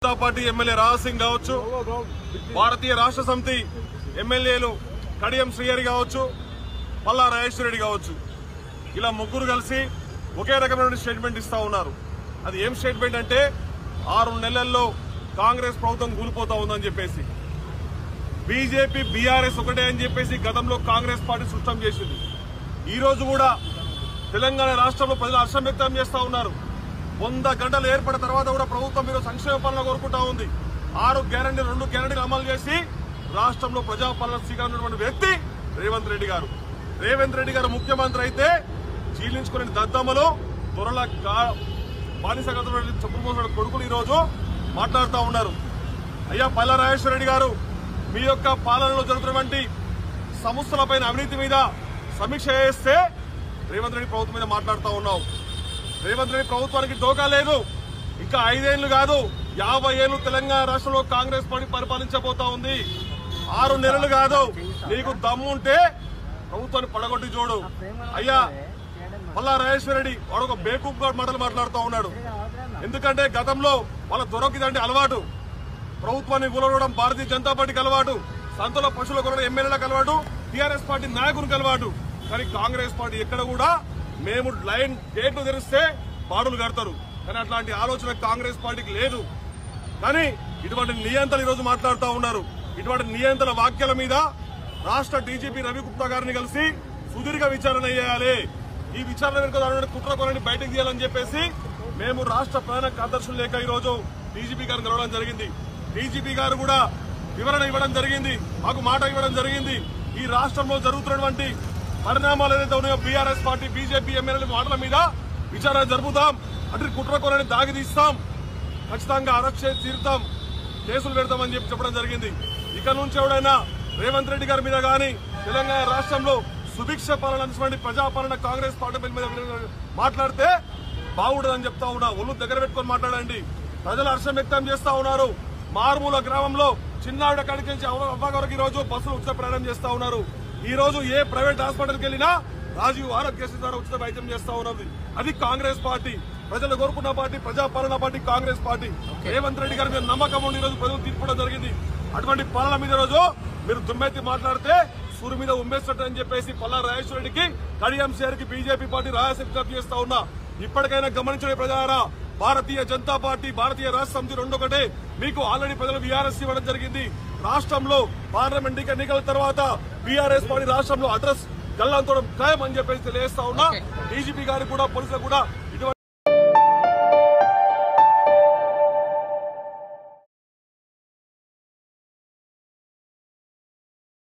Janata party MLA Raja Singh కావచ్చు, భారతీయ రాష్ట్ర సమితి ఎమ్మెల్యేలు కడియం శ్రీహరి కావచ్చు, పల్లా రాజేశ్వర రెడ్డి కావచ్చు, ఇలా ముగ్గురు కలిసి ఒకే రకమైన స్టేట్మెంట్ ఇస్తా ఉన్నారు. అది ఏం స్టేట్మెంట్ అంటే 6 నెలల్లో కాంగ్రెస్ ప్రభుత్వం కూలిపోతా ఉందని చెప్పేసి, బీజేపీ బీఆర్ఎస్ ఒకటే అని చెప్పేసి గతంలో కాంగ్రెస్ పార్టీ స్పష్టం చేసింది. ఈ రోజు కూడా తెలంగాణ రాష్ట్రంలో ప్రజలు హర్షం వ్యక్తం చేస్తా ఉన్నారు. 100 గంటలు ఏర్పడిన తర్వాత కూడా ప్రభుత్వం మీరు సంక్షేమ పాలన కోరుకుంటా ఉంది. 6 గ్యారంటీలు 2 గ్యారంటీలు అమలు చేసి రాష్ట్రంలో ప్రజాపాలన స్వీకరించినటువంటి వ్యక్తి రేవంత్ రెడ్డి గారు. రేవంత్ రెడ్డి గారు ముఖ్యమంత్రి అయితే చీలించుకునే దద్దమ్మలు త్వరల బానిసగత చెప్పుకోసిన కొడుకులు ఈ రోజు మాట్లాడుతూ ఉన్నారు. అయ్యా పల్లా రాజేశ్వర రెడ్డి గారు, మీ యొక్క పాలనలో జరుగుతున్నటువంటి సంస్థలపైన అవినీతి మీద సమీక్ష చేస్తే రేవంత్ రెడ్డి ప్రభుత్వం మీద మాట్లాడుతూ ఉన్నావు. రేవంత్ రెడ్డి ప్రభుత్వానికి డోకా లేదు. ఇంకా 5 ఏళ్లు కాదు 50 ఏళ్లు తెలంగాణ రాష్ట్రంలో కాంగ్రెస్ పార్టీ పరిపాలించబోతా ఉంది. 6 నెలలు కాదు. నీకు దమ్ముంటే ప్రభుత్వాన్ని పడగొట్టి చూడు. అయ్యా పల్లా రాజేశ్వర రెడ్డి వాడు ఒక బేకూఫ్ మాటలు మాట్లాడుతూ ఉన్నాడు. ఎందుకంటే గతంలో వాళ్ళ దొరకిదంటే అలవాటు, ప్రభుత్వాన్ని కూలగొనడం భారతీయ జనతా పార్టీకి అలవాటు, సంతలో పశువుల కొనడం ఎమ్మెల్యేలకు అలవాటు, టీఆర్ఎస్ పార్టీ నాయకునికి అలవాటు. కానీ కాంగ్రెస్ పార్టీ ఎక్కడ కూడా మేము లైన్ గేట్లు తెరిస్తే బాడులు కడతారు. కానీ అట్లాంటి ఆలోచన కాంగ్రెస్ పార్టీకి లేదు. కానీ ఇటువంటి నియంత్రణ ఈరోజు మాట్లాడుతూ ఉన్నారు. ఇటువంటి నియంత్రణ వాక్యాల మీద రాష్ట్ర డీజీపీ రవిగుప్తా గారిని కలిసి సుదీర్ఘ విచారణ చేయాలి. ఈ విచారణ వెనుక కుట్ర కొనని బయటకు తీయాలని చెప్పేసి మేము రాష్ట్ర ప్రధాన కార్యదర్శులు లేక ఈరోజు డీజీపీ గారిని కలవడం జరిగింది. డీజీపీ గారు కూడా వివరణ ఇవ్వడం జరిగింది, మాకు మాట ఇవ్వడం జరిగింది. ఈ రాష్ట్రంలో జరుగుతున్నటువంటి పరిణామాలు ఏదైతే ఉన్నాయో బీఆర్ఎస్ పార్టీ బీజేపీ ఎమ్మెల్యేల మాటల మీద విచారణ జరుపుతాం, అటు కుట్ర కొనని దాగి తీస్తాం, ఖచ్చితంగా అరెస్ట్ చేసి తీరుతాం, కేసులు పెడతామని చెప్పడం జరిగింది. ఇక నుంచి ఎవడైనా రేవంత్ రెడ్డి గారి మీద గాని తెలంగాణ రాష్ట్రంలో సుభిక్ష పాలన అందించినటువంటి ప్రజాపాలన కాంగ్రెస్ పార్టీ మీద మాట్లాడితే బాగుండదని చెప్తా ఉన్నా. ఒళ్ళు దగ్గర పెట్టుకుని మాట్లాడండి. ప్రజలు హర్షం వ్యక్తం చేస్తా ఉన్నారు. మారుమూల గ్రామంలో చిన్నావిడ కాడికి నుంచి అవ్వగారికి ఈ రోజు బస్సులు ఉచిత ప్రయాణం చేస్తా ఉన్నారు. ఈ రోజు ఏ ప్రైవేట్ హాస్పిటల్కి వెళ్ళినా రాజీవ్ ఆరోగ్యశ్రీ ద్వారా ఉచిత వైద్యం చేస్తా ఉన్నది. అది కాంగ్రెస్ పార్టీ, ప్రజలు కోరుకున్న పార్టీ, ప్రజాపాలన party Congress party. Revanth Reddy గారి మీద నమ్మకం ఉండి ఈ రోజు ప్రజలు తీర్పుకోవడం జరిగింది. అటువంటి పాలన మీద రోజు మీరు దుమ్మెత్తి మాట్లాడితే సూర్యు మీద ఉమ్మేసినట్టు అని చెప్పేసి పల్లా రాజేశ్వర రెడ్డికి కడియం శ్రీహరికి బీజేపీ పార్టీ రాయలసీమ చేస్తా ఉన్నా. ఇప్పటికైనా గమనించే ప్రజలారా, భారతీయ జనతా పార్టీ భారతీయ రాష్ట్ర సమితి 2 ఒకటే. మీకు ఆల్రెడీ ప్రజలు బీఆర్ఎస్ ఇవ్వడం జరిగింది. రాష్ట్రంలో పార్లమెంట్ ఎన్నికల తర్వాత బీఆర్ఎస్ పార్టీ రాష్ట్రంలో అడ్రస్ గల్లంతోడం ఖాయం అని చెప్పేసి తెలియజేస్తా ఉన్నా. డీజీపీ గారికి కూడా పోలీసులకు కూడా